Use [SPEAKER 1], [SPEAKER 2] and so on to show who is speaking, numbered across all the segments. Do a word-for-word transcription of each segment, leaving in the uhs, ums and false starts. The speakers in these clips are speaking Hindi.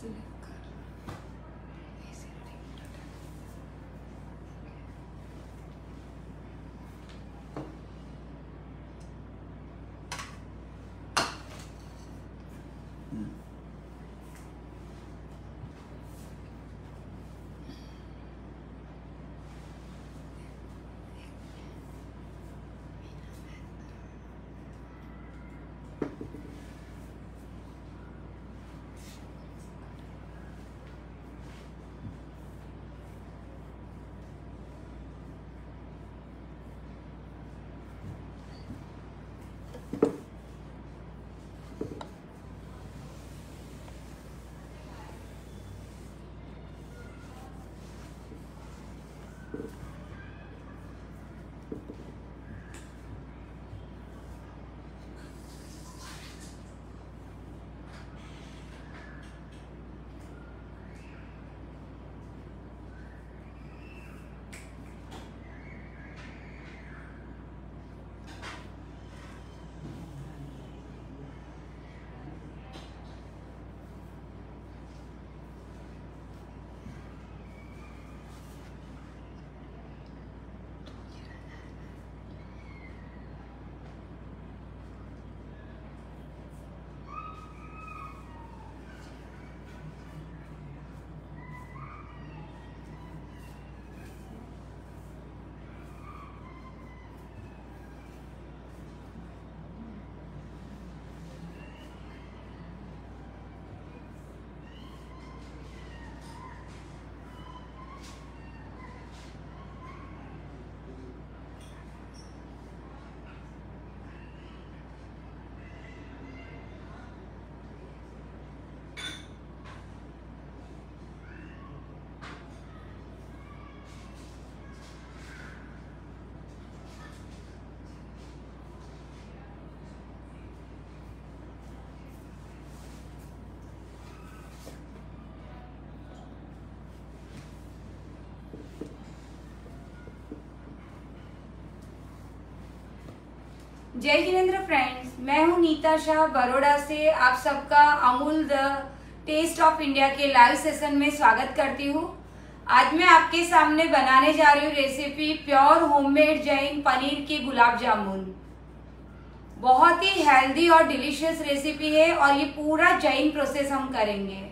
[SPEAKER 1] जय जिनेंद्र फ्रेंड्स, मैं हूं नीता शाह बड़ौदा से। आप सबका Amul the taste of India के लाइव सेशन में स्वागत करती हूं। आज मैं आपके सामने बनाने जा रही हूँ recipe pure homemade Jain paneer के गुलाब जामुन। बहुत ही हेल्दी और डिलीशियस रेसिपी है और ये पूरा जैन प्रोसेस हम करेंगे।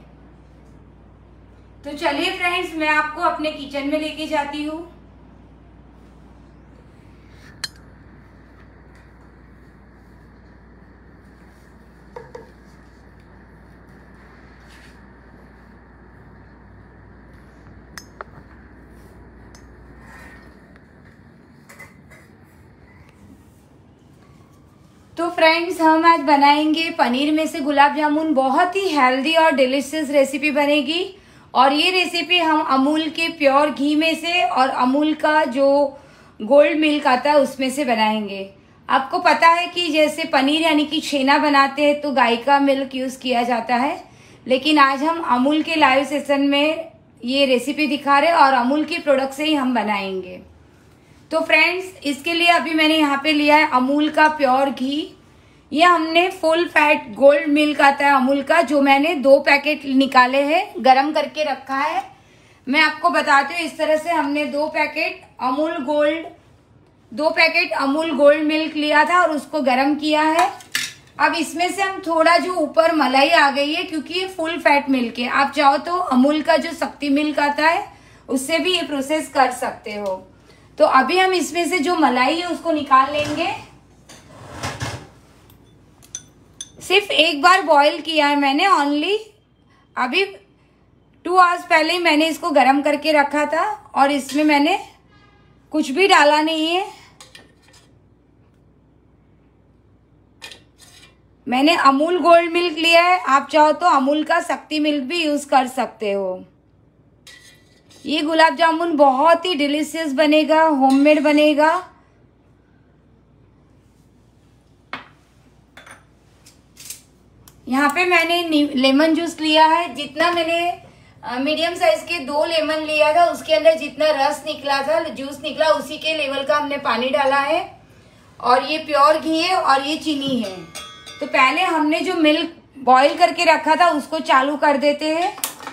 [SPEAKER 1] तो चलिए फ्रेंड्स, मैं आपको अपने किचन में लेके जाती हूँ। तो फ्रेंड्स, हम आज बनाएंगे पनीर में से गुलाब जामुन। बहुत ही हेल्दी और डिलीशियस रेसिपी बनेगी और ये रेसिपी हम अमूल के प्योर घी में से और अमूल का जो गोल्ड मिल्क आता है उसमें से बनाएंगे। आपको पता है कि जैसे पनीर यानी कि छेना बनाते हैं तो गाय का मिल्क यूज किया जाता है, लेकिन आज हम अमूल के लाइव सेशन में ये रेसिपी दिखा रहे हैं और अमूल के प्रोडक्ट से ही हम बनाएंगे। तो फ्रेंड्स, इसके लिए अभी मैंने यहाँ पे लिया है अमूल का प्योर घी। ये हमने फुल फैट गोल्ड मिल्क आता है अमूल का, जो मैंने दो पैकेट निकाले हैं, गरम करके रखा है। मैं आपको बताती हूँ, इस तरह से हमने दो पैकेट अमूल गोल्ड दो पैकेट अमूल गोल्ड मिल्क लिया था और उसको गरम किया है। अब इसमें से हम थोड़ा जो ऊपर मलाई आ गई है, क्योंकि ये फुल फैट मिल्क है। आप चाहो तो अमूल का जो शक्ति मिल्क आता है उससे भी ये प्रोसेस कर सकते हो। तो अभी हम इसमें से जो मलाई है उसको निकाल लेंगे। सिर्फ एक बार बॉईल किया है मैंने, ओनली अभी टू आवर्स पहले ही मैंने इसको गरम करके रखा था और इसमें मैंने कुछ भी डाला नहीं है। मैंने अमूल गोल्ड मिल्क लिया है, आप चाहो तो अमूल का शक्ति मिल्क भी यूज कर सकते हो। ये गुलाब जामुन बहुत ही डिलीशियस बनेगा, होममेड बनेगा। यहाँ पे मैंने लेमन जूस लिया है। जितना मैंने मीडियम साइज के दो लेमन लिया था, उसके अंदर जितना रस निकला था, जूस निकला, उसी के लेवल का हमने पानी डाला है। और ये प्योर घी है और ये चीनी है। तो पहले हमने जो मिल्क बॉईल करके रखा था उसको चालू कर देते हैं।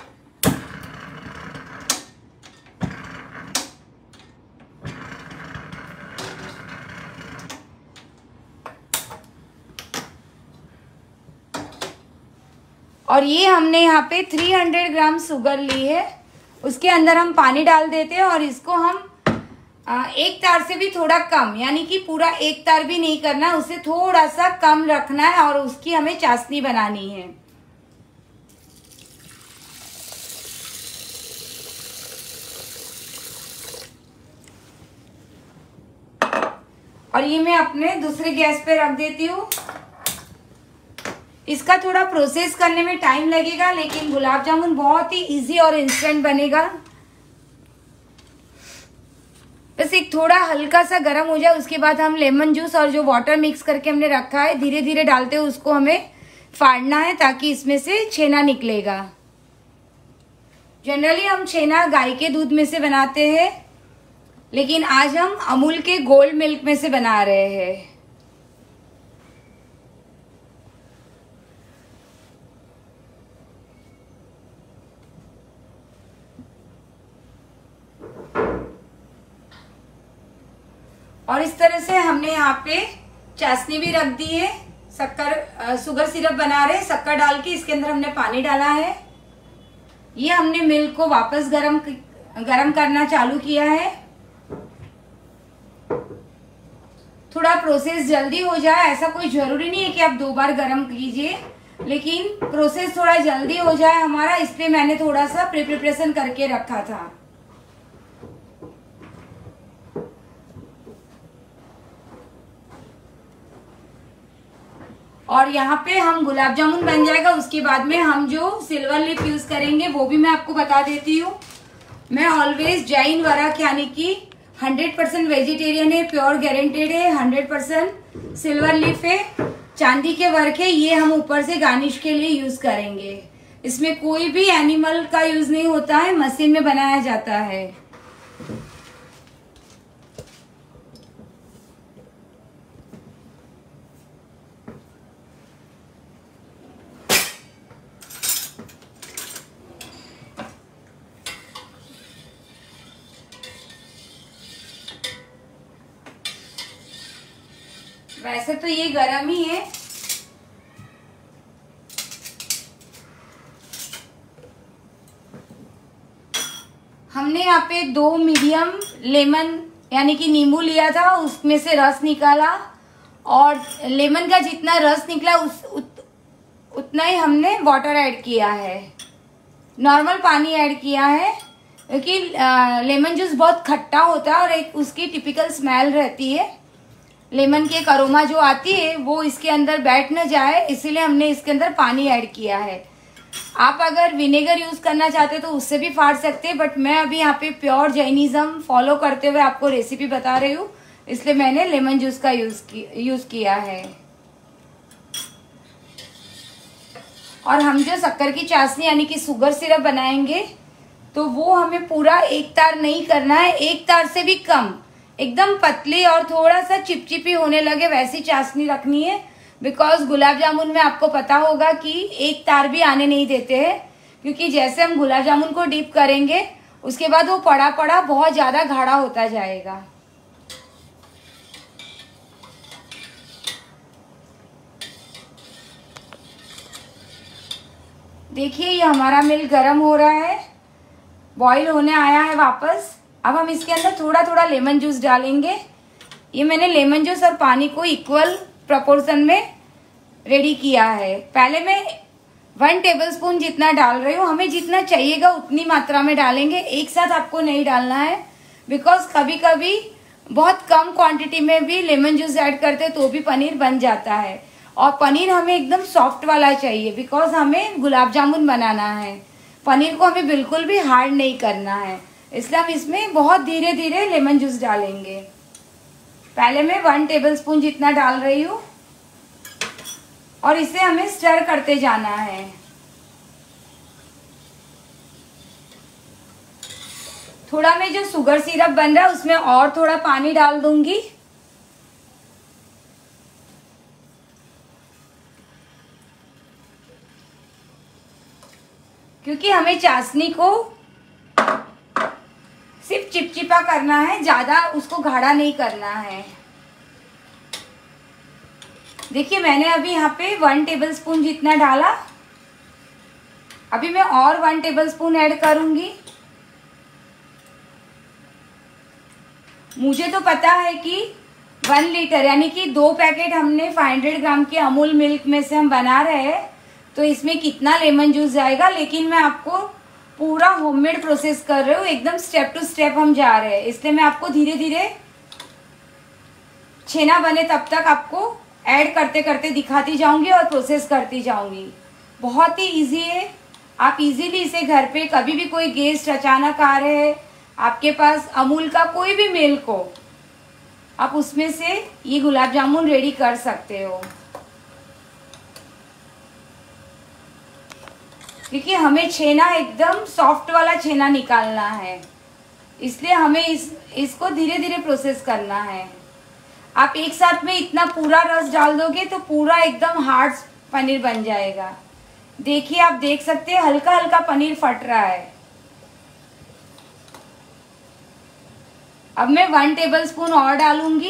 [SPEAKER 1] और ये हमने यहाँ पे तीन सौ ग्राम शुगर ली है, उसके अंदर हम पानी डाल देते हैं और इसको हम एक तार से भी थोड़ा कम, यानी कि पूरा एक तार भी नहीं करना, उसे थोड़ा सा कम रखना है और उसकी हमें चाशनी बनानी है। और ये मैं अपने दूसरे गैस पे रख देती हूँ। इसका थोड़ा प्रोसेस करने में टाइम लगेगा, लेकिन गुलाब जामुन बहुत ही इजी और इंस्टेंट बनेगा। बस एक थोड़ा हल्का सा गर्म हो जाए, उसके बाद हम लेमन जूस और जो वाटर मिक्स करके हमने रखा है धीरे धीरे डालते हुए उसको हमें फाड़ना है, ताकि इसमें से छेना निकलेगा। जनरली हम छेना गाय के दूध में से बनाते हैं, लेकिन आज हम अमूल के गोल्ड मिल्क में से बना रहे हैं। और इस तरह से हमने यहाँ पे चाशनी भी रख दी है। शक्कर शुगर सिरप बना रहे हैं, शक्कर डाल के इसके अंदर हमने पानी डाला है। ये हमने मिल्क को वापस गरम गरम करना चालू किया है। थोड़ा प्रोसेस जल्दी हो जाए, ऐसा कोई जरूरी नहीं है कि आप दो बार गरम कीजिए, लेकिन प्रोसेस थोड़ा जल्दी हो जाए हमारा, इसलिए मैंने थोड़ा सा प्री प्रिपरेशन करके रखा था। और यहाँ पे हम गुलाब जामुन बन जाएगा, उसके बाद में हम जो सिल्वर लिप यूज करेंगे वो भी मैं आपको बता देती हूँ। मैं ऑलवेज जैन वरक यानी कि हंड्रेड परसेंट वेजिटेरियन है, प्योर गारंटेड है, हंड्रेड परसेंट सिल्वर लिप है, चांदी के वर्क है। ये हम ऊपर से गार्निश के लिए यूज करेंगे। इसमें कोई भी एनिमल का यूज नहीं होता है, मशीन में बनाया जाता है। वैसे तो ये गरम ही है। हमने यहाँ पे दो मीडियम लेमन यानी कि नींबू लिया था, उसमें से रस निकाला और लेमन का जितना रस निकला उस उत, उतना ही हमने वाटर ऐड किया है, नॉर्मल पानी ऐड किया है, क्योंकि लेमन जूस बहुत खट्टा होता है और एक उसकी टिपिकल स्मेल रहती है। लेमन की एक अरोमा जो आती है वो इसके अंदर बैठ न जाए, इसीलिए हमने इसके अंदर पानी ऐड किया है। आप अगर विनेगर यूज करना चाहते तो उससे भी फाड़ सकते हैं, बट मैं अभी यहाँ पे प्योर जैनिज्म फॉलो करते हुए आपको रेसिपी बता रही हूँ, इसलिए मैंने लेमन जूस का यूज की, यूज किया है। और हम जो शक्कर की चाशनी यानी कि शुगर सिरप बनाएंगे तो वो हमें पूरा एक तार नहीं करना है, एक तार से भी कम, एकदम पतली और थोड़ा सा चिपचिपी होने लगे वैसी चाशनी रखनी है। बिकॉज गुलाब जामुन में आपको पता होगा कि एक तार भी आने नहीं देते हैं, क्योंकि जैसे हम गुलाब जामुन को डीप करेंगे उसके बाद वो पड़ा पड़ा बहुत ज्यादा गाढ़ा होता जाएगा। देखिए ये हमारा मिल्क गर्म हो रहा है, बॉईल होने आया है वापस। अब हम इसके अंदर थोड़ा थोड़ा लेमन जूस डालेंगे। ये मैंने लेमन जूस और पानी को इक्वल प्रोपोर्शन में रेडी किया है। पहले मैं वन टेबलस्पून जितना डाल रही हूँ, हमें जितना चाहिएगा उतनी मात्रा में डालेंगे, एक साथ आपको नहीं डालना है। बिकॉज कभी कभी बहुत कम क्वांटिटी में भी लेमन जूस ऐड करते तो भी पनीर बन जाता है, और पनीर हमें एकदम सॉफ्ट वाला चाहिए, बिकॉज हमें गुलाब जामुन बनाना है। पनीर को हमें बिल्कुल भी हार्ड नहीं करना है, इसलिए हम इसमें बहुत धीरे धीरे लेमन जूस डालेंगे। पहले मैं वन टेबलस्पून जितना डाल रही हूँ और इसे हमें स्टर करते जाना है। थोड़ा मैं जो शुगर सिरप बन रहा है उसमें और थोड़ा पानी डाल दूंगी। क्योंकि हमें चाशनी को सिर्फ चिपचिपा करना है, ज्यादा उसको गाढ़ा नहीं करना है। देखिए मैंने अभी यहाँ पे वन टेबलस्पून जितना डाला, अभी मैं और वन टेबलस्पून ऐड करूंगी। मुझे तो पता है कि वन लीटर यानी कि दो पैकेट हमने पाँच सौ ग्राम के अमूल मिल्क में से हम बना रहे हैं, तो इसमें कितना लेमन जूस जाएगा, लेकिन मैं आपको पूरा होममेड प्रोसेस कर रही हूँ, एकदम स्टेप टू स्टेप हम जा रहे हैं, इसलिए मैं आपको धीरे धीरे छेना बने तब तक आपको ऐड करते करते दिखाती जाऊंगी और प्रोसेस करती जाऊंगी। बहुत ही इजी है, आप इजीली इसे घर पे कभी भी कोई गेस्ट अचानक आ रहे हैं, आपके पास अमूल का कोई भी मिल्क हो, आप उसमें से ये गुलाब जामुन रेडी कर सकते हो। क्योंकि हमें छेना एकदम सॉफ्ट वाला छेना निकालना है, इसलिए हमें इस इसको धीरे धीरे प्रोसेस करना है। आप एक साथ में इतना पूरा रस डाल दोगे तो पूरा एकदम हार्ड पनीर बन जाएगा। देखिए आप देख सकते हैं हल्का हल्का पनीर फट रहा है। अब मैं वन टेबलस्पून और डालूंगी।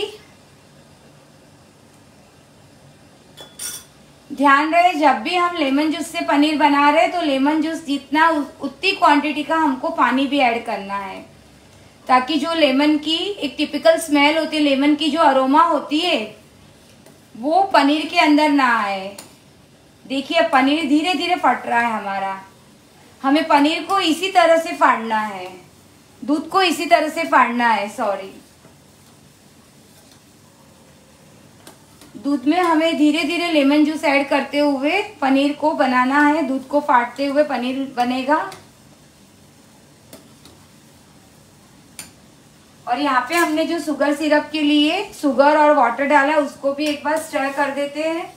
[SPEAKER 1] ध्यान रहे जब भी हम लेमन जूस से पनीर बना रहे हैं तो लेमन जूस जितना उतनी क्वांटिटी का हमको पानी भी ऐड करना है, ताकि जो लेमन की एक टिपिकल स्मेल होती है, लेमन की जो अरोमा होती है वो पनीर के अंदर ना आए। देखिए अब पनीर धीरे धीरे फट रहा है हमारा। हमें पनीर को इसी तरह से फाड़ना है, दूध को इसी तरह से फाड़ना है, सॉरी दूध में हमें धीरे धीरे लेमन जूस ऐड करते हुए पनीर को बनाना है। दूध को फाड़ते हुए पनीर बनेगा। और यहाँ पे हमने जो शुगर सिरप के लिए शुगर और वाटर डाला उसको भी एक बार स्टर कर देते हैं।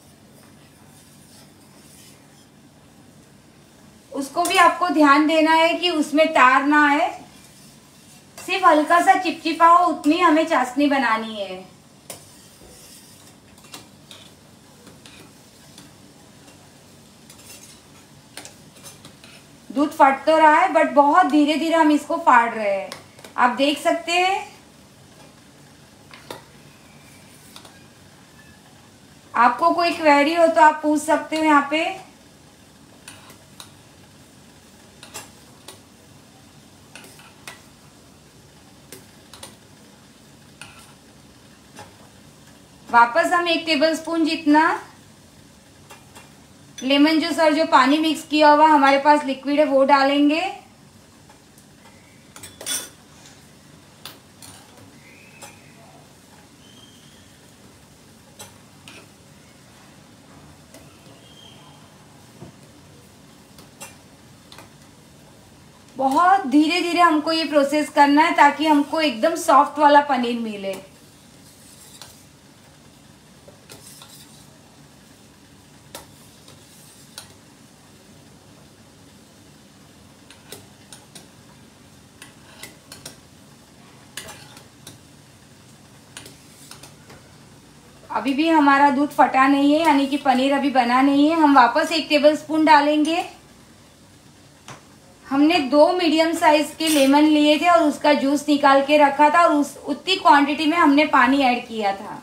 [SPEAKER 1] उसको भी आपको ध्यान देना है कि उसमें तार ना आए, सिर्फ हल्का सा चिपचिपा हो उतनी हमें चाशनी बनानी है। दूध फट तो रहा है बट बहुत धीरे धीरे हम इसको फाड़ रहे हैं, आप देख सकते हैं। आपको कोई क्वेरी हो तो आप पूछ सकते हो यहाँ पे। वापस हम एक टेबलस्पून जितना लेमन जूस और जो पानी मिक्स किया हुआ हमारे पास लिक्विड है वो डालेंगे। बहुत धीरे धीरे हमको ये प्रोसेस करना है ताकि हमको एकदम सॉफ्ट वाला पनीर मिले। अभी भी हमारा दूध फटा नहीं है, यानी कि पनीर अभी बना नहीं है। हम वापस एक टेबलस्पून डालेंगे। हमने दो मीडियम साइज के लेमन लिए थे और उसका जूस निकाल के रखा था और उस उतनी क्वांटिटी में हमने पानी ऐड किया था।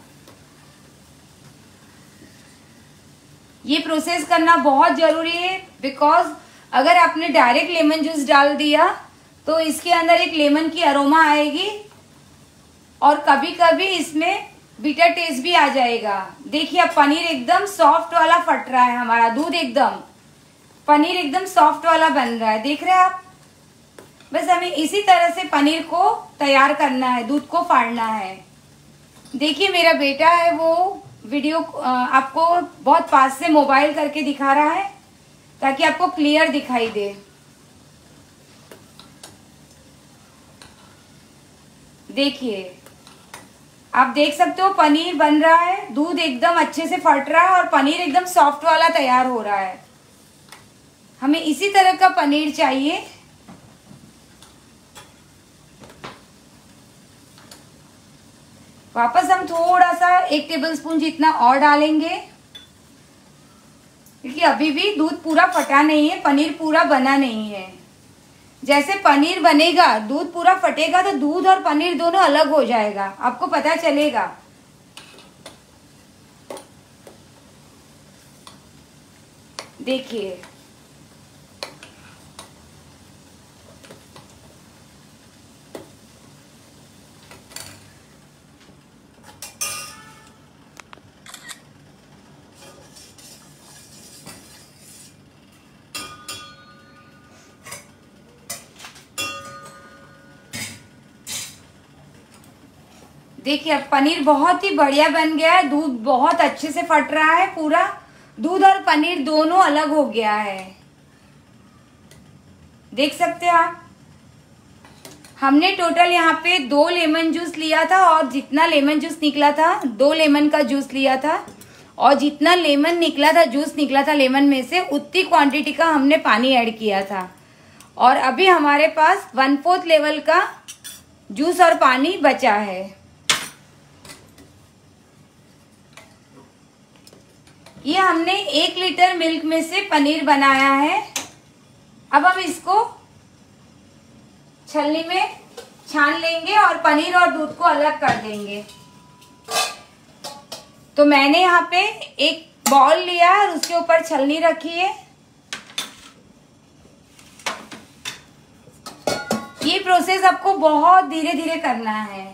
[SPEAKER 1] ये प्रोसेस करना बहुत जरूरी है, बिकॉज अगर आपने डायरेक्ट लेमन जूस डाल दिया तो इसके अंदर एक लेमन की अरोमा आएगी और कभी कभी इसमें बिटर टेस्ट भी आ जाएगा। देखिए अब पनीर एकदम सॉफ्ट वाला फट रहा है, हमारा दूध एकदम पनीर एकदम सॉफ्ट वाला बन रहा है, देख रहे हैं आप। बस हमें इसी तरह से पनीर को तैयार करना है, दूध को फाड़ना है। देखिए मेरा बेटा है वो वीडियो आपको बहुत पास से मोबाइल करके दिखा रहा है ताकि आपको क्लियर दिखाई दे। देखिए आप देख सकते हो पनीर बन रहा है, दूध एकदम अच्छे से फट रहा है और पनीर एकदम सॉफ्ट वाला तैयार हो रहा है। हमें इसी तरह का पनीर चाहिए। वापस हम थोड़ा सा एक टेबलस्पून जितना और डालेंगे, क्योंकि अभी भी दूध पूरा फटा नहीं है, पनीर पूरा बना नहीं है। जैसे पनीर बनेगा, दूध पूरा फटेगा तो दूध और पनीर दोनों अलग हो जाएगा, आपको पता चलेगा। देखिए देखिए अब पनीर बहुत ही बढ़िया बन गया है, दूध बहुत अच्छे से फट रहा है, पूरा दूध और पनीर दोनों अलग हो गया है। देख सकते हैं आप। हमने टोटल यहाँ पे दो लेमन जूस लिया था और जितना लेमन जूस निकला था, दो लेमन का जूस लिया था और जितना लेमन निकला था, जूस निकला था लेमन में से, उतनी क्वांटिटी का हमने पानी ऐड किया था। और अभी हमारे पास वन फोर्थ लेवल का जूस और पानी बचा है। ये हमने एक लीटर मिल्क में से पनीर बनाया है। अब हम इसको छलनी में छान लेंगे और पनीर और दूध को अलग कर देंगे। तो मैंने यहाँ पे एक बाउल लिया और उसके ऊपर छलनी रखी है। ये प्रोसेस आपको बहुत धीरे धीरे करना है।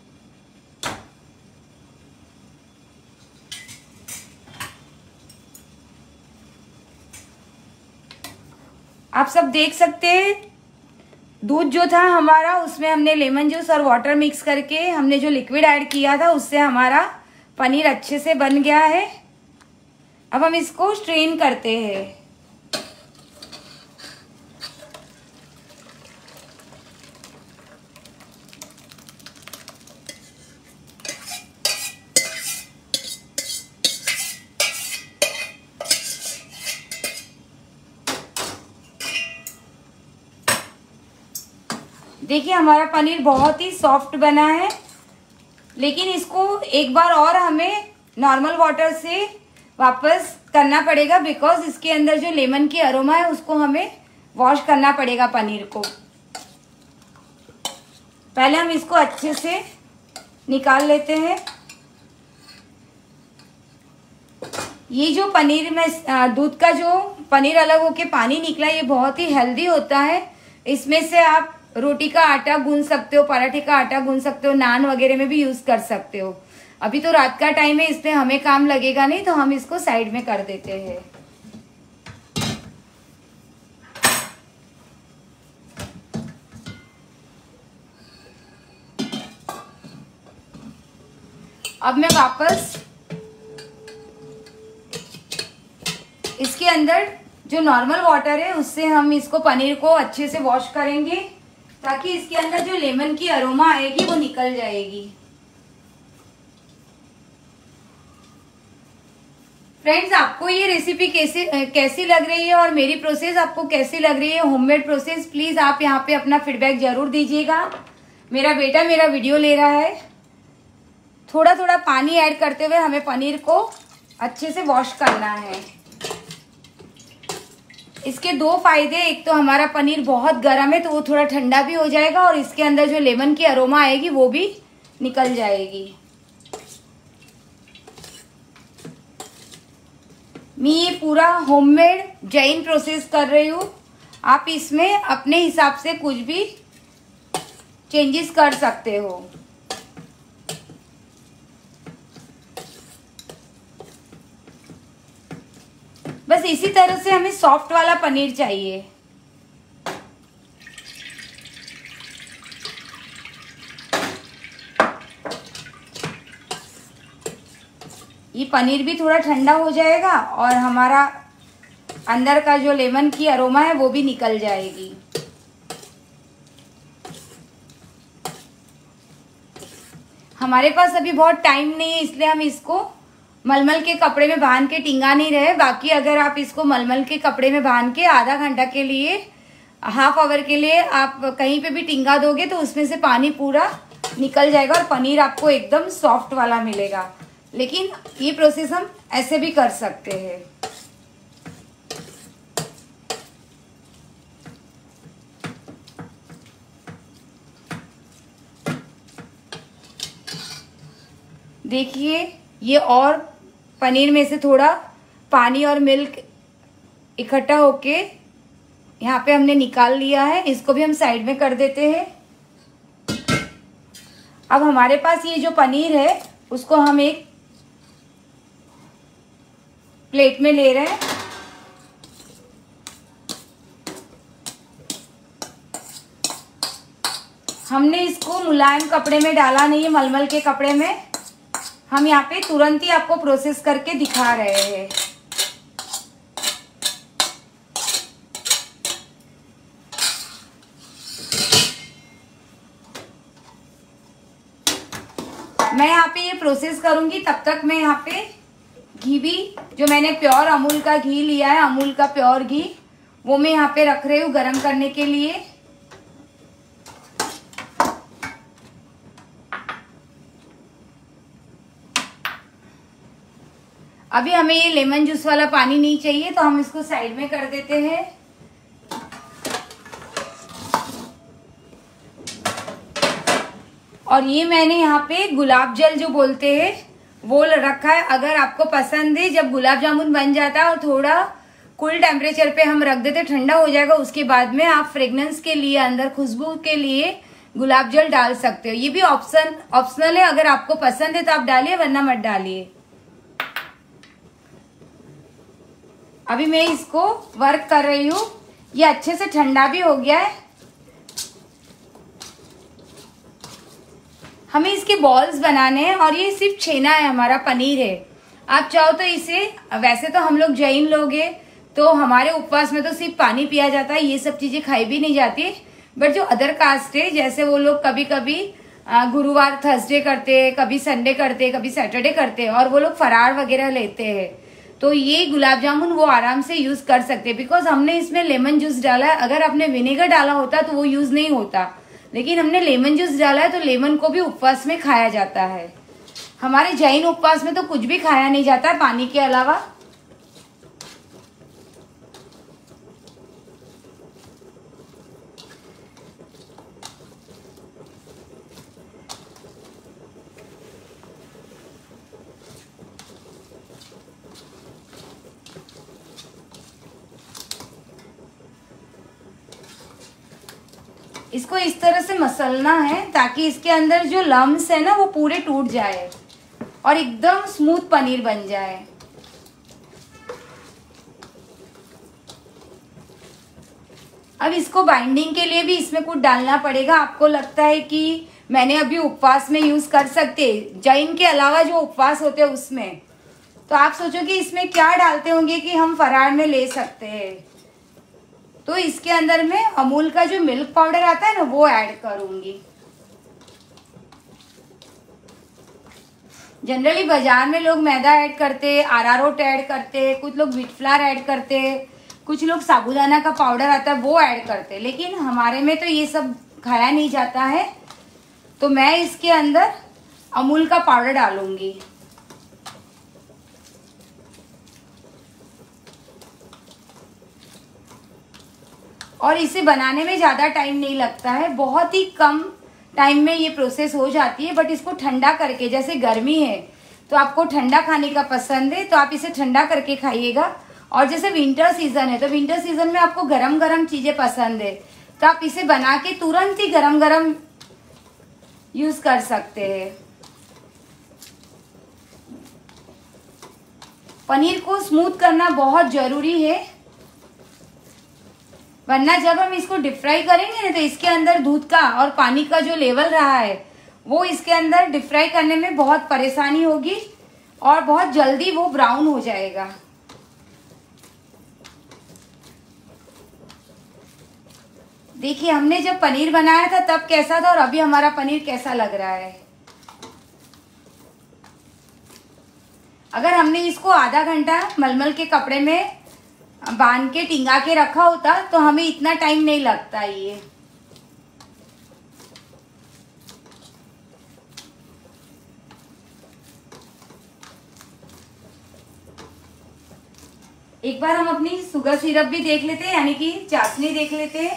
[SPEAKER 1] आप सब देख सकते हैं, दूध जो था हमारा, उसमें हमने लेमन जूस और वाटर मिक्स करके हमने जो लिक्विड ऐड किया था, उससे हमारा पनीर अच्छे से बन गया है। अब हम इसको स्ट्रेन करते हैं। देखिए हमारा पनीर बहुत ही सॉफ्ट बना है, लेकिन इसको एक बार और हमें नॉर्मल वाटर से वापस करना पड़ेगा, बिकॉज इसके अंदर जो लेमन की अरोमा है उसको हमें वॉश करना पड़ेगा पनीर को। पहले हम इसको अच्छे से निकाल लेते हैं। ये जो पनीर में दूध का जो पनीर अलग होके पानी निकला, ये बहुत ही हेल्दी होता है। इसमें से आप रोटी का आटा गूंद सकते हो, पराठे का आटा गूंद सकते हो, नान वगैरह में भी यूज कर सकते हो। अभी तो रात का टाइम है, इसलिए हमें काम लगेगा नहीं, तो हम इसको साइड में कर देते हैं। अब मैं वापस इसके अंदर जो नॉर्मल वाटर है उससे हम इसको पनीर को अच्छे से वॉश करेंगे, ताकि इसके अंदर जो लेमन की अरोमा आएगी वो निकल जाएगी। फ्रेंड्स, आपको ये रेसिपी कैसी कैसी लग रही है और मेरी प्रोसेस आपको कैसी लग रही है, होममेड प्रोसेस, प्लीज आप यहाँ पे अपना फीडबैक जरूर दीजिएगा। मेरा बेटा मेरा वीडियो ले रहा है। थोड़ा थोड़ा पानी ऐड करते हुए हमें पनीर को अच्छे से वॉश करना है। इसके दो फायदे, एक तो हमारा पनीर बहुत गर्म है तो वो थोड़ा ठंडा भी हो जाएगा और इसके अंदर जो लेमन की अरोमा आएगी वो भी निकल जाएगी। मैं ये पूरा होममेड जैन प्रोसेस कर रही हूँ। आप इसमें अपने हिसाब से कुछ भी चेंजेस कर सकते हो। बस इसी तरह से हमें सॉफ्ट वाला पनीर चाहिए। ये पनीर भी थोड़ा ठंडा हो जाएगा और हमारा अंदर का जो लेमन की अरोमा है वो भी निकल जाएगी। हमारे पास अभी बहुत टाइम नहीं है, इसलिए हम इसको मलमल के कपड़े में बांध के टिंगा नहीं रहे। बाकी अगर आप इसको मलमल के कपड़े में बांध के आधा घंटा के लिए, हाफ आवर के लिए आप कहीं पे भी टिंगा दोगे तो उसमें से पानी पूरा निकल जाएगा और पनीर आपको एकदम सॉफ्ट वाला मिलेगा। लेकिन ये प्रोसेस हम ऐसे भी कर सकते हैं। देखिए ये और पनीर में से थोड़ा पानी और मिल्क इकट्ठा होके यहाँ पे हमने निकाल लिया है। इसको भी हम साइड में कर देते हैं। अब हमारे पास ये जो पनीर है उसको हम एक प्लेट में ले रहे हैं। हमने इसको मुलायम कपड़े में डाला नहीं है, मलमल के कपड़े में। हम यहाँ पे तुरंत ही आपको प्रोसेस करके दिखा रहे हैं। मैं यहाँ पे ये प्रोसेस करूंगी, तब तक मैं यहाँ पे घी भी, जो मैंने प्योर अमूल का घी लिया है, अमूल का प्योर घी, वो मैं यहाँ पे रख रही हूँ गरम करने के लिए। अभी हमें ये लेमन जूस वाला पानी नहीं चाहिए, तो हम इसको साइड में कर देते हैं। और ये मैंने यहाँ पे गुलाब जल जो बोलते हैं वो रखा है। अगर आपको पसंद है, जब गुलाब जामुन बन जाता है और थोड़ा कूल टेम्परेचर पे हम रख देते, ठंडा हो जाएगा, उसके बाद में आप फ्रेग्रेंस के लिए, अंदर खुशबू के लिए गुलाब जल डाल सकते हो। ये भी ऑप्शन ऑप्शनल है, अगर आपको पसंद है तो आप डालिए, वरना मत डालिए। अभी मैं इसको वर्क कर रही हूँ। ये अच्छे से ठंडा भी हो गया है। हमें इसके बॉल्स बनाने हैं और ये सिर्फ छेना है, हमारा पनीर है। आप चाहो तो इसे, वैसे तो हम लोग जैन लोग हैं तो हमारे उपवास में तो सिर्फ पानी पिया जाता है, ये सब चीजें खाई भी नहीं जाती। बट जो अदर कास्ट है, जैसे वो लोग कभी कभी गुरुवार थर्सडे करते, कभी संडे करते, कभी सैटरडे करते, और वो लोग फरार वगैरह लेते हैं, तो ये गुलाब जामुन वो आराम से यूज कर सकते हैं। बिकॉज हमने इसमें लेमन जूस डाला है। अगर आपने विनेगर डाला होता तो वो यूज नहीं होता, लेकिन हमने लेमन जूस डाला है, तो लेमन को भी उपवास में खाया जाता है। हमारे जैन उपवास में तो कुछ भी खाया नहीं जाता है पानी के अलावा। इसको इस तरह से मसलना है ताकि इसके अंदर जो लम्स है ना वो पूरे टूट जाए और एकदम स्मूथ पनीर बन जाए। अब इसको बाइंडिंग के लिए भी इसमें कुछ डालना पड़ेगा। आपको लगता है कि मैंने अभी उपवास में यूज कर सकते, जैन के अलावा जो उपवास होते हैं उसमें, तो आप सोचो कि इसमें क्या डालते होंगे कि हम फरार में ले सकते हैं। तो इसके अंदर में अमूल का जो मिल्क पाउडर आता है ना वो ऐड करूंगी। जनरली बाजार में लोग मैदा ऐड करते, अरारोट ऐड करते, कुछ लोग व्हीट फ्लावर ऐड करते, कुछ लोग साबूदाना का पाउडर आता है वो ऐड करते, लेकिन हमारे में तो ये सब खाया नहीं जाता है। तो मैं इसके अंदर अमूल का पाउडर डालूंगी। और इसे बनाने में ज़्यादा टाइम नहीं लगता है, बहुत ही कम टाइम में ये प्रोसेस हो जाती है। बट इसको ठंडा करके, जैसे गर्मी है तो आपको ठंडा खाने का पसंद है तो आप इसे ठंडा करके खाइएगा। और जैसे विंटर सीजन है तो विंटर सीजन में आपको गरम गरम चीज़ें पसंद है तो आप इसे बना के तुरंत ही गरम गरम यूज कर सकते हैं। पनीर को स्मूथ करना बहुत जरूरी है, वरना जब हम इसको डीप फ्राई करेंगे ना तो इसके अंदर दूध का और पानी का जो लेवल रहा है वो इसके अंदर डीप फ्राई करने में बहुत परेशानी होगी और बहुत जल्दी वो ब्राउन हो जाएगा। देखिए हमने जब पनीर बनाया था तब कैसा था और अभी हमारा पनीर कैसा लग रहा है। अगर हमने इसको आधा घंटा मलमल के कपड़े में बांध के टिंगा के रखा होता तो हमें इतना टाइम नहीं लगता। ये एक बार हम अपनी शुगर सिरप भी देख लेते हैं, यानी कि चाशनी देख लेते हैं।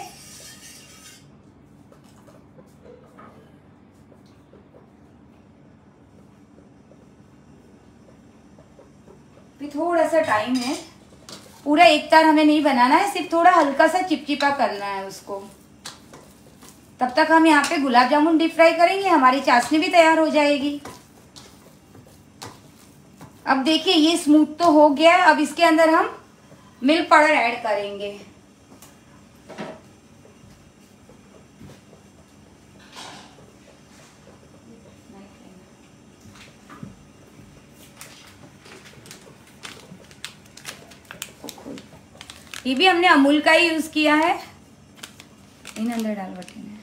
[SPEAKER 1] भी थोड़ा सा टाइम है, पूरा एक तार हमें नहीं बनाना है, सिर्फ थोड़ा हल्का सा चिपचिपा करना है उसको। तब तक हम यहाँ पे गुलाब जामुन डीप फ्राई करेंगे, हमारी चाशनी भी तैयार हो जाएगी। अब देखिए ये स्मूथ तो हो गया है। अब इसके अंदर हम मिल्क पाउडर ऐड करेंगे। ये भी हमने अमूल का ही यूज किया है। इन अंदर डाल बटे में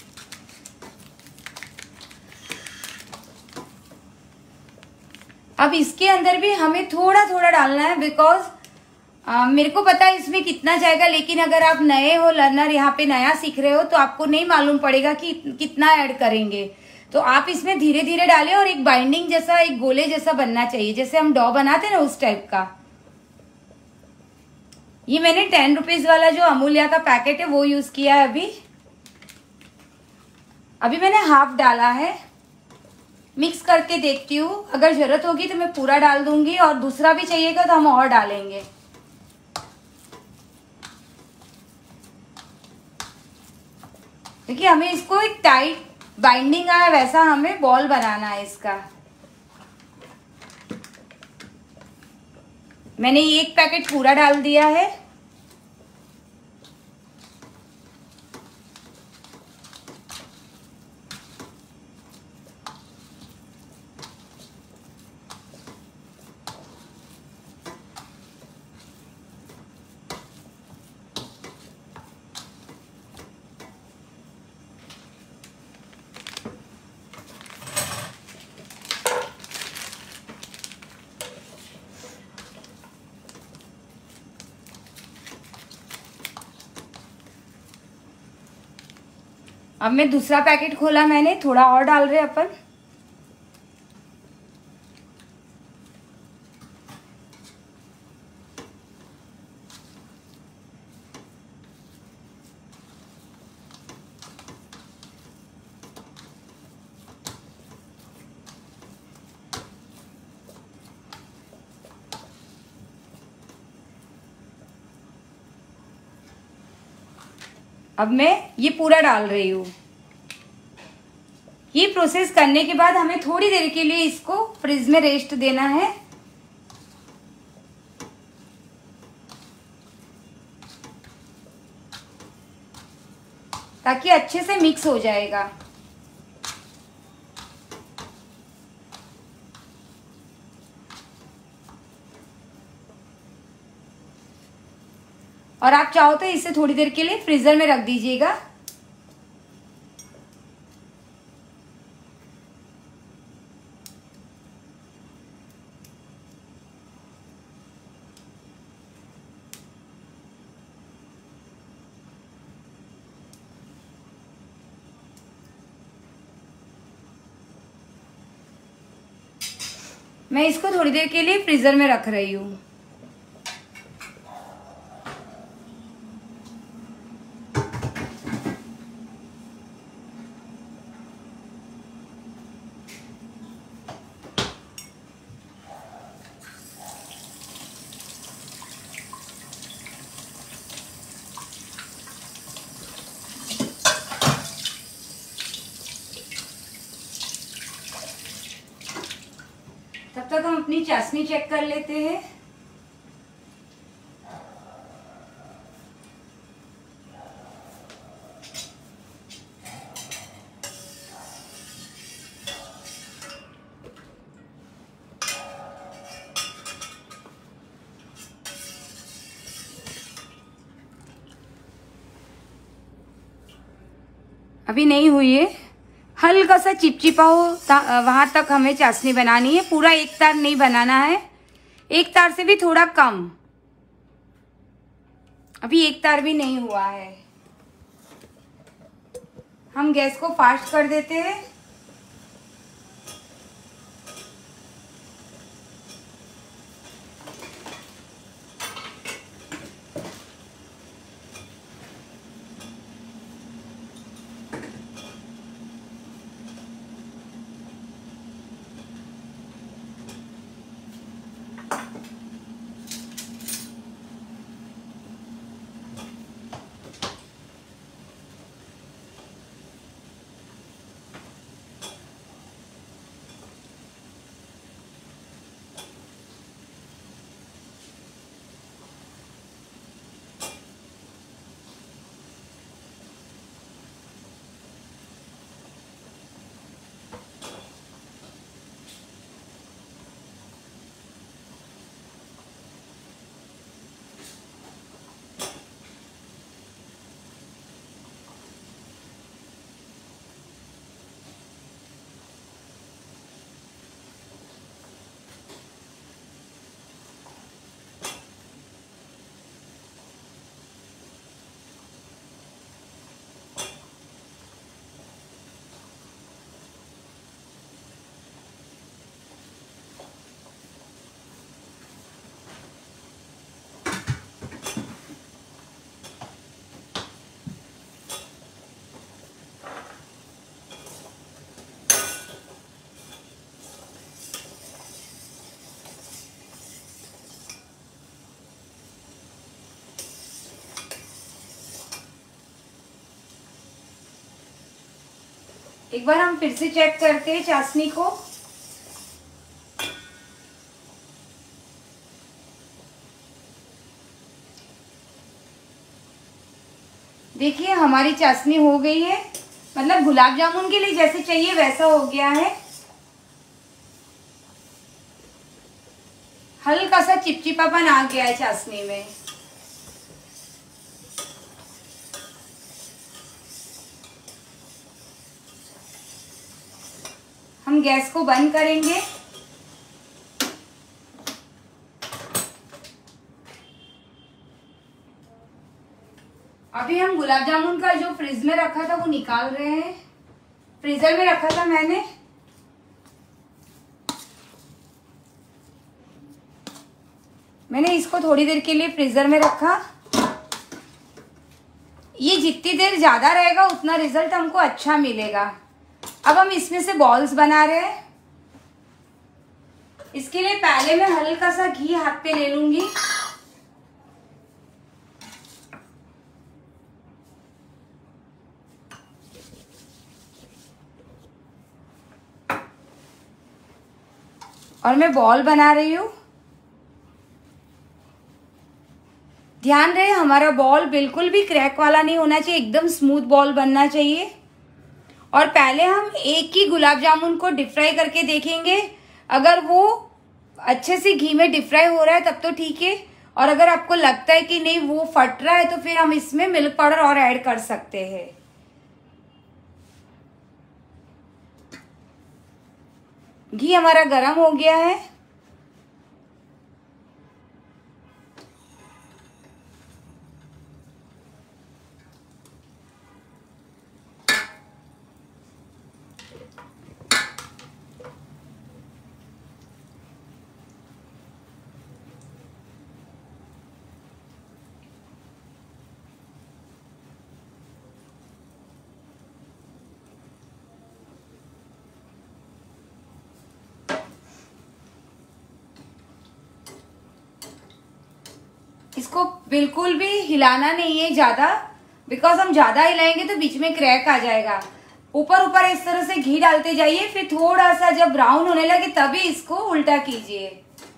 [SPEAKER 1] अब इसके अंदर भी हमें थोड़ा थोड़ा डालना है, बिकॉज मेरे को पता है इसमें कितना जाएगा, लेकिन अगर आप नए हो लर्नर, यहाँ पे नया सीख रहे हो, तो आपको नहीं मालूम पड़ेगा कि कितना ऐड करेंगे। तो आप इसमें धीरे धीरे डालें और एक बाइंडिंग जैसा, एक गोले जैसा बनना चाहिए, जैसे हम डॉ बनाते हैं ना उस टाइप का। ये मैंने टेन रुपीज वाला जो अमूल्या का पैकेट है वो यूज किया है। अभी अभी मैंने हाफ डाला है, मिक्स करके देखती हूँ, अगर जरूरत होगी तो मैं पूरा डाल दूंगी, और दूसरा भी चाहिएगा तो हम और डालेंगे। देखिए हमें इसको एक टाइट बाइंडिंग आया वैसा हमें बॉल बनाना है इसका। मैंने एक पैकेट पूरा डाल दिया है। अब मैं दूसरा पैकेट खोला, मैंने थोड़ा और डाल रहे अपन। अब मैं ये पूरा डाल रही हूँ। ये प्रोसेस करने के बाद हमें थोड़ी देर के लिए इसको फ्रिज में रेस्ट देना है। ताकि अच्छे से मिक्स हो जाएगा। और आप चाहो तो इसे थोड़ी देर के लिए फ्रीजर में रख दीजिएगा। मैं इसको थोड़ी देर के लिए फ्रीजर में रख रही हूँ। तब तक हम अपनी चाशनी चेक कर लेते हैं। अभी नहीं हुई है, हल्का सा चिपचिपा हो वहां तक हमें चाशनी बनानी है। पूरा एक तार नहीं बनाना है, एक तार से भी थोड़ा कम। अभी एक तार भी नहीं हुआ है। हम गैस को फास्ट कर देते हैं। एक बार हम फिर से चेक करते हैं चाशनी को। देखिए हमारी चाशनी हो गई है, मतलब गुलाब जामुन के लिए जैसे चाहिए वैसा हो गया है। हल्का सा चिपचिपापन आ गया है चाशनी में। हम गैस को बंद करेंगे। अभी हम गुलाब जामुन का जो फ्रिज में रखा था वो निकाल रहे हैं। फ्रीजर में रखा था मैंने। मैंने इसको थोड़ी देर के लिए फ्रीजर में रखा। ये जितनी देर ज्यादा रहेगा उतना रिजल्ट हमको अच्छा मिलेगा। अब हम इसमें से बॉल्स बना रहे हैं। इसके लिए पहले मैं हल्का सा घी हाथ पे ले लूंगी। और मैं बॉल बना रही हूँ। ध्यान रहे हमारा बॉल बिल्कुल भी क्रैक वाला नहीं होना चाहिए, एकदम स्मूथ बॉल बनना चाहिए। और पहले हम एक ही गुलाब जामुन को डीप फ्राई करके देखेंगे। अगर वो अच्छे से घी में डीप फ्राई हो रहा है तब तो ठीक है, और अगर आपको लगता है कि नहीं वो फट रहा है तो फिर हम इसमें मिल्क पाउडर और ऐड कर सकते हैं। घी हमारा गरम हो गया है। इसको बिल्कुल भी हिलाना नहीं है ज्यादा, बिकॉज हम ज्यादा हिलाएंगे तो बीच में क्रैक आ जाएगा। ऊपर ऊपर इस तरह से घी डालते जाइए, फिर थोड़ा सा जब ब्राउन होने लगे तभी इसको उल्टा कीजिए।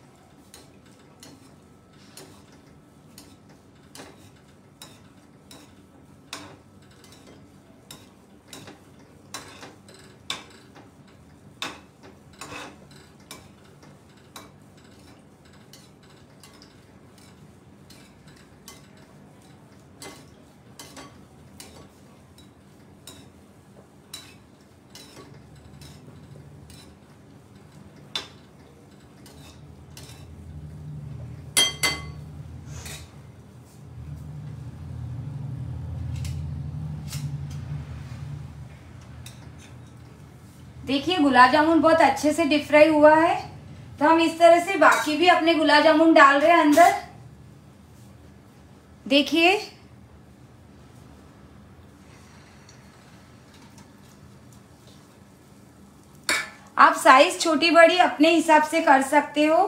[SPEAKER 1] देखिए गुलाब जामुन बहुत अच्छे से डीप फ्राई हुआ है। तो हम इस तरह से बाकी भी अपने गुलाब जामुन डाल रहे हैं अंदर। देखिए आप साइज छोटी बड़ी अपने हिसाब से कर सकते हो।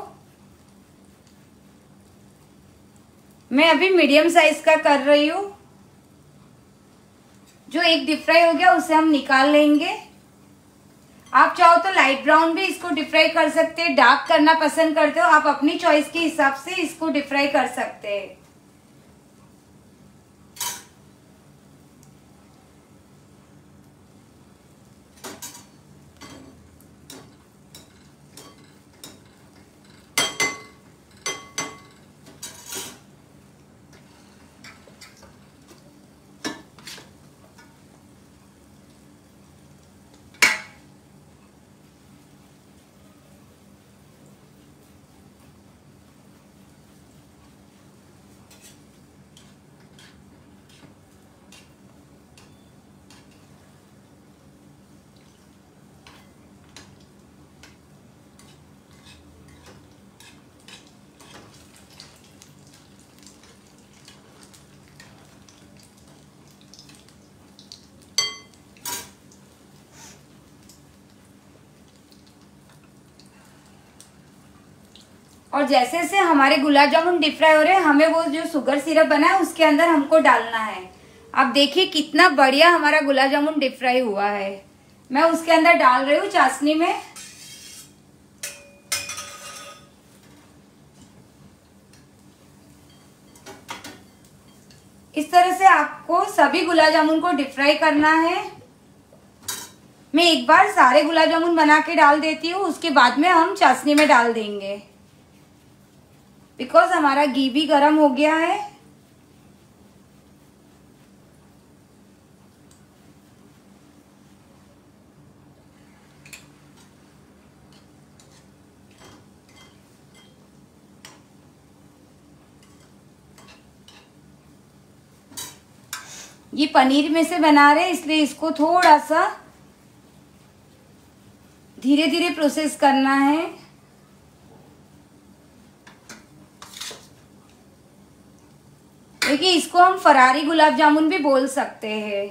[SPEAKER 1] मैं अभी मीडियम साइज का कर रही हूं। जो एक डीप फ्राई हो गया उसे हम निकाल लेंगे। आप चाहो तो लाइट ब्राउन भी इसको डीप फ्राई कर सकते हैं, डार्क करना पसंद करते हो आप अपनी चॉइस के हिसाब से इसको डीप फ्राई कर सकते हैं। और जैसे जैसे हमारे गुलाब जामुन डीप फ्राई हो रहे हैं, हमें वो जो शुगर सिरप बना है उसके अंदर हमको डालना है। आप देखिए कितना बढ़िया हमारा गुलाब जामुन डीप फ्राई हुआ है। मैं उसके अंदर डाल रही हूँ चाशनी में। इस तरह से आपको सभी गुलाब जामुन को डीप फ्राई करना है। मैं एक बार सारे गुलाब जामुन बना के डाल देती हूँ, उसके बाद में हम चाशनी में डाल देंगे, बिकॉज हमारा घी भी गर्म हो गया है। ये पनीर में से बना रहे हैं, इसलिए इसको थोड़ा सा धीरे धीरे प्रोसेस करना है। देखिए, इसको हम फरारी गुलाब जामुन भी बोल सकते हैं।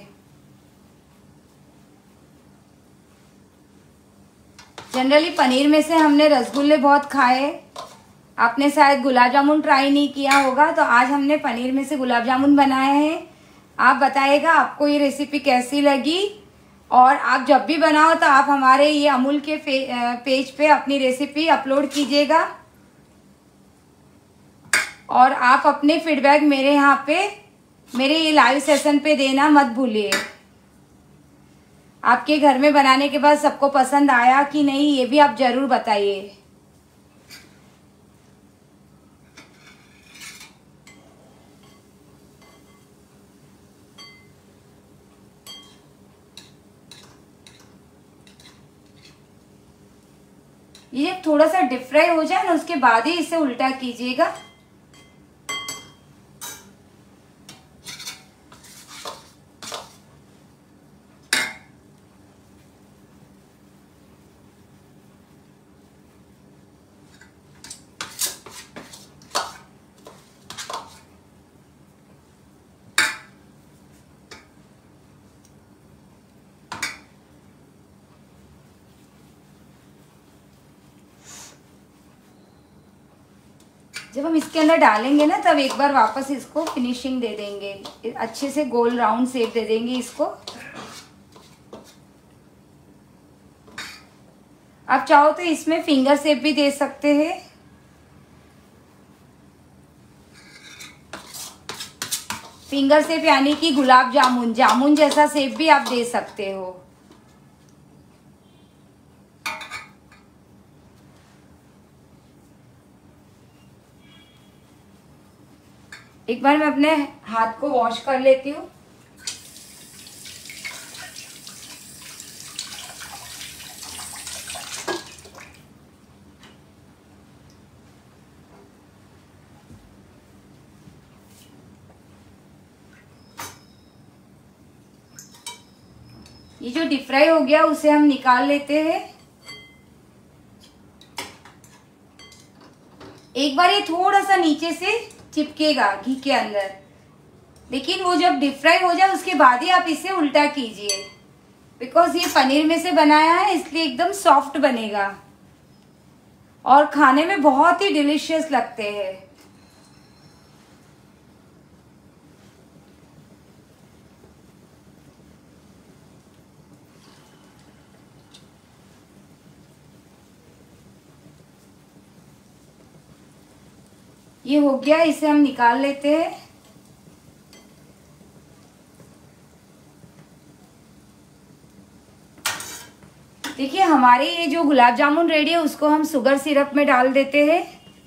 [SPEAKER 1] जनरली पनीर में से हमने रसगुल्ले बहुत खाए, आपने शायद गुलाब जामुन ट्राई नहीं किया होगा, तो आज हमने पनीर में से गुलाब जामुन बनाए हैं। आप बताइएगा आपको ये रेसिपी कैसी लगी, और आप जब भी बनाओ तो आप हमारे ये अमूल के पेज पे अपनी रेसिपी अपलोड कीजिएगा, और आप अपने फीडबैक मेरे यहाँ पे मेरे ये लाइव सेशन पे देना मत भूलिए। आपके घर में बनाने के बाद सबको पसंद आया कि नहीं, ये भी आप जरूर बताइए। ये जब थोड़ा सा डीप फ्राई हो जाए ना, उसके बाद ही इसे उल्टा कीजिएगा। जब हम इसके अंदर डालेंगे ना, तब एक बार वापस इसको फिनिशिंग दे देंगे, अच्छे से गोल राउंड शेप दे देंगे इसको। आप चाहो तो इसमें फिंगर शेप भी दे सकते हैं। फिंगर शेप यानी कि गुलाब जामुन जामुन जैसा शेप भी आप दे सकते हो। एक बार मैं अपने हाथ को वॉश कर लेती हूँ। ये जो डीप फ्राई हो गया उसे हम निकाल लेते हैं। एक बार ये थोड़ा सा नीचे से चिपकेगा घी के अंदर, लेकिन वो जब डीप फ्राई हो जाए उसके बाद ही आप इसे उल्टा कीजिए, बिकॉज ये पनीर में से बनाया है इसलिए एकदम सॉफ्ट बनेगा और खाने में बहुत ही डिलीशियस लगते हैं। ये हो गया, इसे हम निकाल लेते हैं। देखिए, हमारे ये जो गुलाब जामुन रेडी है उसको हम शुगर सिरप में डाल देते हैं।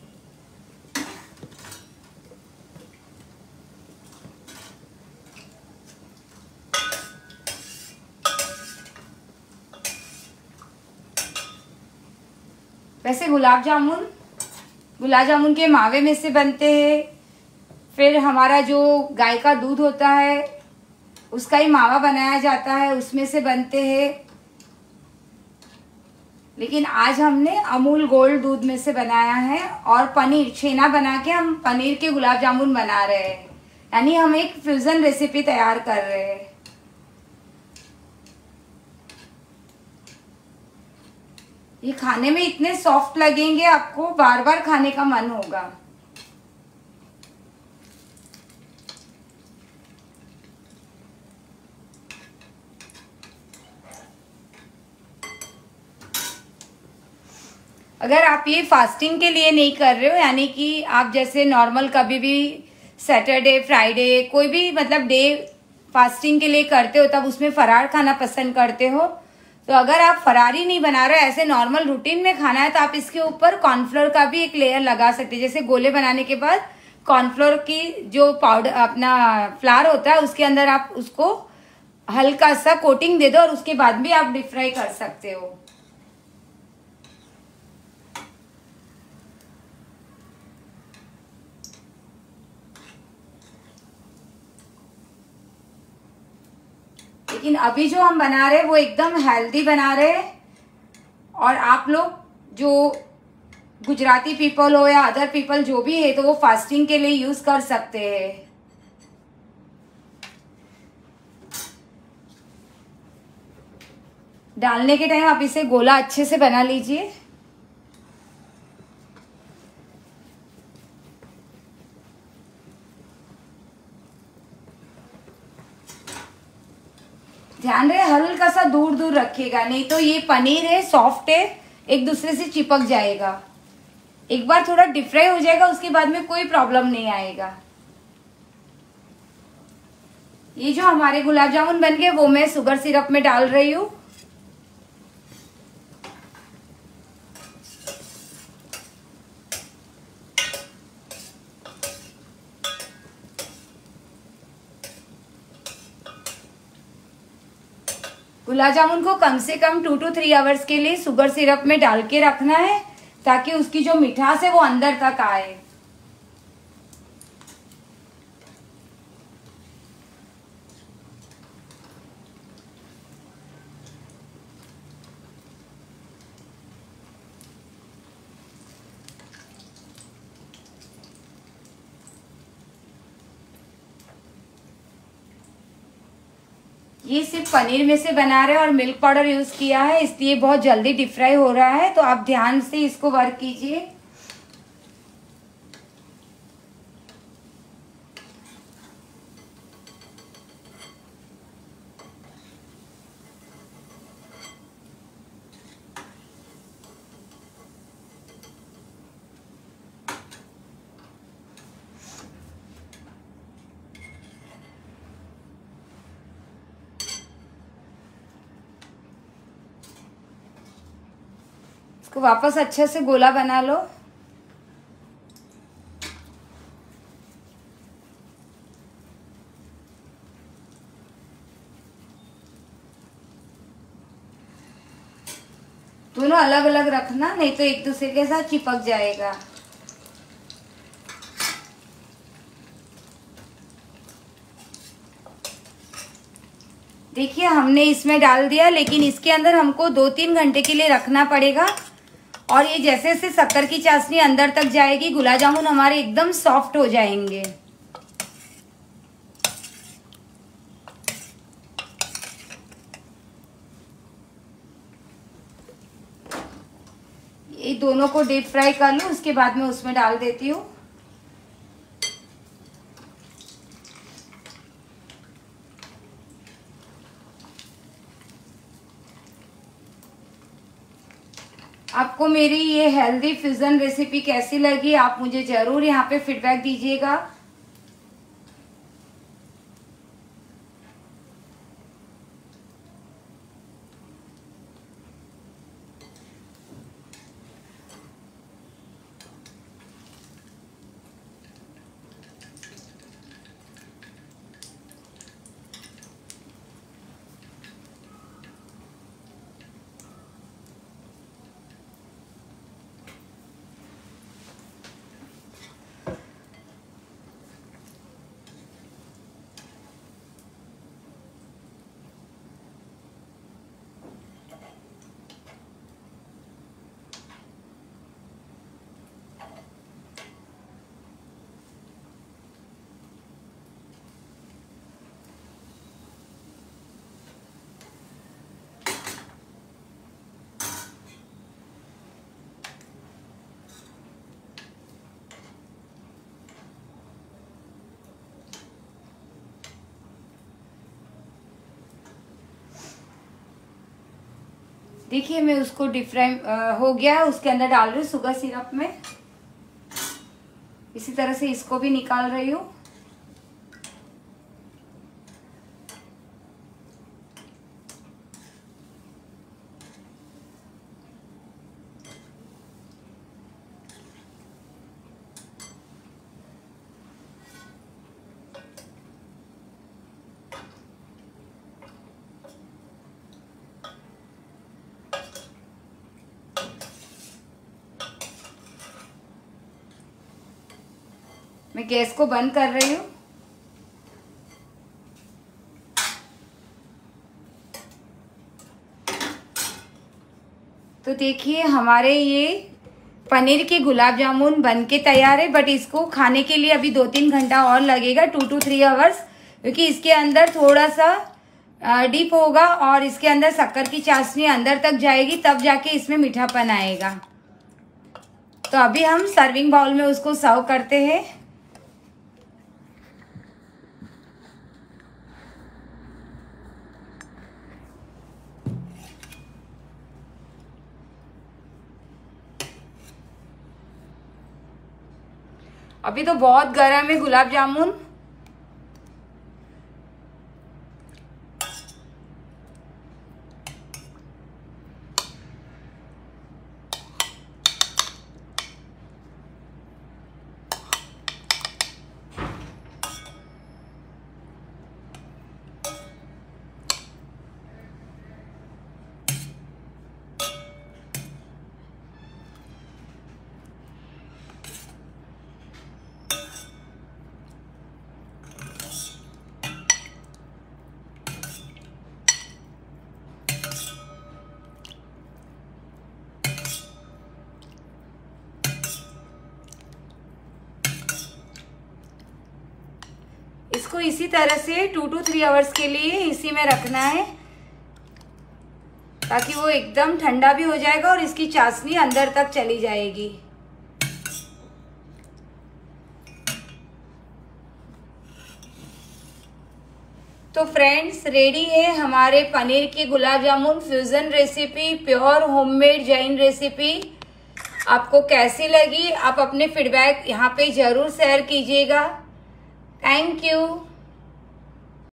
[SPEAKER 1] वैसे गुलाब जामुन गुलाब जामुन के मावे में से बनते हैं, फिर हमारा जो गाय का दूध होता है उसका ही मावा बनाया जाता है, उसमें से बनते हैं। लेकिन आज हमने अमूल गोल्ड दूध में से बनाया है, और पनीर छेना बना के हम पनीर के गुलाब जामुन बना रहे हैं, यानी हम एक फ्यूजन रेसिपी तैयार कर रहे हैं। ये खाने में इतने सॉफ्ट लगेंगे, आपको बार बार खाने का मन होगा। अगर आप ये फास्टिंग के लिए नहीं कर रहे हो, यानी कि आप जैसे नॉर्मल कभी भी सैटरडे फ्राइडे कोई भी मतलब डे फास्टिंग के लिए करते हो, तब उसमें फरार खाना पसंद करते हो, तो अगर आप फरारी नहीं बना रहे हो, ऐसे नॉर्मल रूटीन में खाना है, तो आप इसके ऊपर कॉर्नफ्लोर का भी एक लेयर लगा सकते हैं। जैसे गोले बनाने के बाद कॉर्नफ्लोर की जो पाउडर अपना फ्लावर होता है उसके अंदर आप उसको हल्का सा कोटिंग दे दो और उसके बाद भी आप डीप फ्राई कर सकते हो। लेकिन अभी जो हम बना रहे हैं वो एकदम हेल्दी बना रहे हैं, और आप लोग जो गुजराती पीपल हो या अदर पीपल जो भी है, तो वो फास्टिंग के लिए यूज कर सकते हैं। डालने के टाइम आप इसे गोला अच्छे से बना लीजिए। ध्यान रहे हल्का सा दूर दूर रखिएगा, नहीं तो ये पनीर है सॉफ्ट है, एक दूसरे से चिपक जाएगा। एक बार थोड़ा डीप फ्राई हो जाएगा उसके बाद में कोई प्रॉब्लम नहीं आएगा। ये जो हमारे गुलाब जामुन बन गए वो मैं शुगर सिरप में डाल रही हूँ। गुलाब जामुन को कम से कम टू टू थ्री आवर्स के लिए शुगर सिरप में डाल के रखना है, ताकि उसकी जो मिठास है वो अंदर तक आए। ये सिर्फ पनीर में से बना रहे हैं और मिल्क पाउडर यूज किया है, इसलिए बहुत जल्दी डीप फ्राई हो रहा है, तो आप ध्यान से इसको वर्क कीजिए। इसको वापस अच्छे से गोला बना लो। दोनों अलग अलग रखना, नहीं तो एक दूसरे के साथ चिपक जाएगा। देखिए हमने इसमें डाल दिया, लेकिन इसके अंदर हमको दो तीन घंटे के लिए रखना पड़ेगा, और ये जैसे जैसे शक्कर की चाशनी अंदर तक जाएगी गुलाब जामुन हमारे एकदम सॉफ्ट हो जाएंगे। ये दोनों को डीप फ्राई कर लूं, उसके बाद में उसमें डाल देती हूँ। आपको मेरी ये हेल्दी फ्यूजन रेसिपी कैसी लगी, आप मुझे जरूर यहाँ पे फीडबैक दीजिएगा। देखिए मैं उसको डीप फ्राई हो गया, उसके अंदर डाल रही हूँ शुगर सिरप में। इसी तरह से इसको भी निकाल रही हूँ। मैं गैस को बंद कर रही हूँ। तो देखिए हमारे ये पनीर के गुलाब जामुन बनके तैयार है, बट इसको खाने के लिए अभी दो तीन घंटा और लगेगा, टू टू थ्री आवर्स, क्योंकि इसके अंदर थोड़ा सा डीप होगा और इसके अंदर शक्कर की चाशनी अंदर तक जाएगी, तब जाके इसमें मीठापन आएगा। तो अभी हम सर्विंग बाउल में उसको सर्व करते हैं। अभी तो बहुत गर्म है गुलाब जामुन। इसको इसी तरह से टू टू थ्री आवर्स के लिए इसी में रखना है, ताकि वो एकदम ठंडा भी हो जाएगा और इसकी चाशनी अंदर तक चली जाएगी। तो फ्रेंड्स रेडी है हमारे पनीर के gulab jamun fusion recipe, pure homemade Jain recipe. आपको कैसी लगी आप अपने फीडबैक यहाँ पे जरूर शेयर कीजिएगा। Thank you.